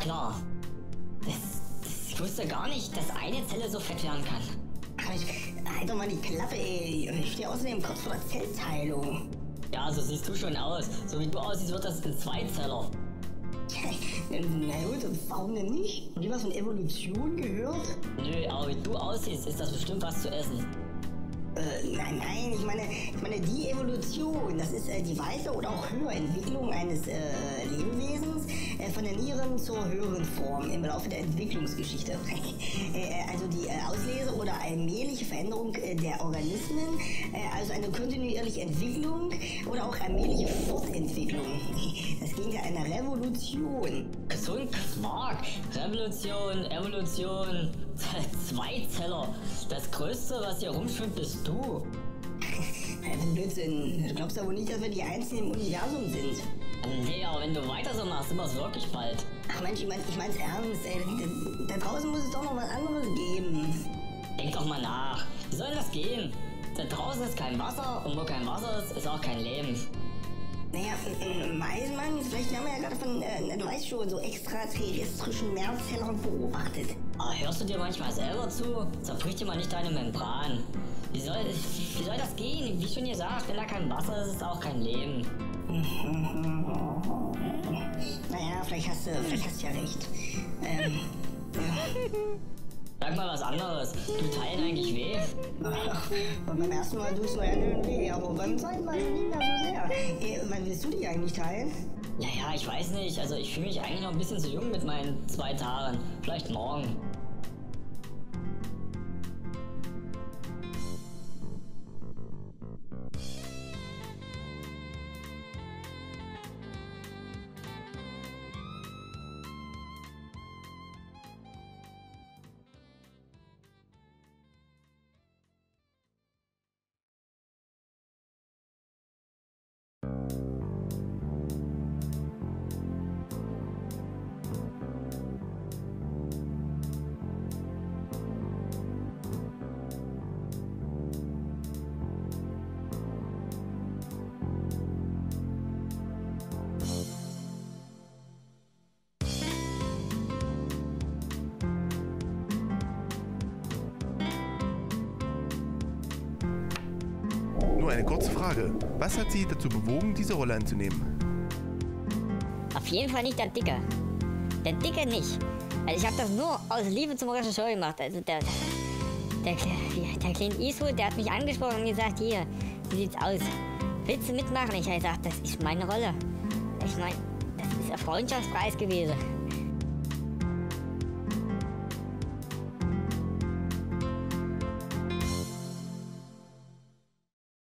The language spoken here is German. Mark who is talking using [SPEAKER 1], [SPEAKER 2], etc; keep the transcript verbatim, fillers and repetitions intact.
[SPEAKER 1] klar. Das, das, ich wusste gar nicht, dass eine Zelle so fett werden kann.
[SPEAKER 2] Ach, ich, halt doch mal die Klappe, ey. Ich stehe außerdem kurz vor der Zellteilung.
[SPEAKER 1] Ja, so siehst du schon aus. So wie du aussiehst, wird das ein Zweizeller.
[SPEAKER 2] Na gut, warum denn nicht? Haben die was von Evolution gehört?
[SPEAKER 1] Nö, aber wie du aussiehst, ist das bestimmt was zu essen.
[SPEAKER 2] Äh, nein, nein, ich meine, ich meine die Evolution, das ist äh, die weitere oder auch höhere Entwicklung eines äh, Lebewesens äh, von der niederen zur höheren Form im Laufe der Entwicklungsgeschichte. äh, also die äh, Auslese oder allmähliche Veränderung äh, der Organismen, äh, also eine kontinuierliche Entwicklung oder auch allmähliche Fortentwicklung. Das Gegenteil einer Revolution.
[SPEAKER 1] So ein Quark. Revolution, Evolution, Zweizeller. Das Größte, was hier rumschwimmt, bist du.
[SPEAKER 2] Also Blödsinn. Du glaubst ja wohl nicht, dass wir die Einzigen im Universum sind.
[SPEAKER 1] Nee, aber wenn du weiter so machst, sind wir es wirklich bald.
[SPEAKER 2] Ach Mensch, ich, mein, ich mein's ernst, ey. Da, da draußen muss es doch noch was anderes geben.
[SPEAKER 1] Denk doch mal nach. Wie soll das gehen? Da draußen ist kein Wasser und wo kein Wasser ist, ist auch kein Leben.
[SPEAKER 2] Naja, äh, weiß man, vielleicht haben wir ja gerade von, äh, du weißt schon, so extraterrestrischen Mehrzellern beobachtet.
[SPEAKER 1] Aber hörst du dir manchmal selber zu? Zerbrich dir mal nicht deine Membran. Wie soll, wie soll das gehen? Wie schon gesagt, wenn da kein Wasser ist, ist auch kein Leben.
[SPEAKER 2] Naja, vielleicht hast du, vielleicht hast du ja recht. Ähm, ja.
[SPEAKER 1] Sag mal was anderes. Tut Teilen eigentlich weh?
[SPEAKER 2] Und beim ersten Mal tust du ja nur weh, aber beim zweiten Mal nicht mehr so sehr. Hey, wann willst du dich eigentlich teilen?
[SPEAKER 1] Naja, ich weiß nicht. Also ich fühle mich eigentlich noch ein bisschen zu jung mit meinen zwei Tagen. Vielleicht morgen.
[SPEAKER 3] Nur eine kurze Frage. Was hat Sie dazu bewogen, diese Rolle anzunehmen?
[SPEAKER 4] Auf jeden Fall nicht der Dicke. Der Dicke nicht. Also ich habe das nur aus Liebe zum Regisseur gemacht. Also der, der, der Clint Eastwood, der hat mich angesprochen und gesagt, hier, wie sieht's aus? Willst du mitmachen? Ich habe gesagt, das ist meine Rolle. Ich meine, das ist ein Freundschaftspreis gewesen.